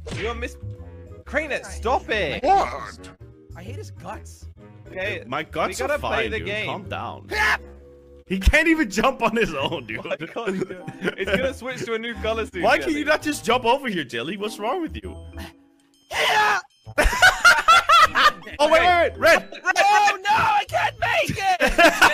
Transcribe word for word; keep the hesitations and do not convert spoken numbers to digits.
You're Miss Crainer, stop it! What? I hate his guts. Okay, My guts we gotta are fine, play the dude. game. Calm down. He can't even jump on his own, dude. Why can't you do it? It's gonna switch to a new color suit. Why Jelly. can you not just jump over here, Jelly? What's wrong with you? Yeah! Oh, wait, wait, wait! Red! Oh no, I can't make it!